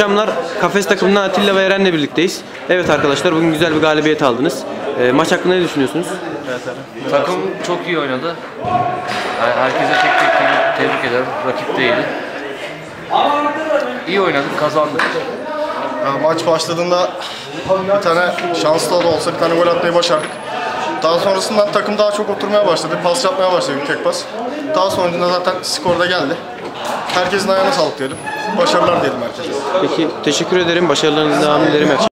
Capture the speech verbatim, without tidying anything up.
akşamlar Kafes takımından Atilla ve Eren'le birlikteyiz. Evet arkadaşlar, bugün güzel bir galibiyet aldınız. E, maç hakkında ne düşünüyorsunuz? Takım çok iyi oynadı. Yani herkese tek tek tebrik ederim. Rakip de iyiydi. İyi oynadık, kazandık. Ya, maç başladığında bir tane şanslı da olsa bir tane gol atmayı başardık. Daha sonrasında takım daha çok oturmaya başladı. Pas yapmaya başladı, tek pas. Daha sonucunda zaten skor da geldi. Herkesin ayağına sağlık diyelim. Başarılar diyelim herkese. Peki, teşekkür ederim. Başarılarınızın devamını dilerim.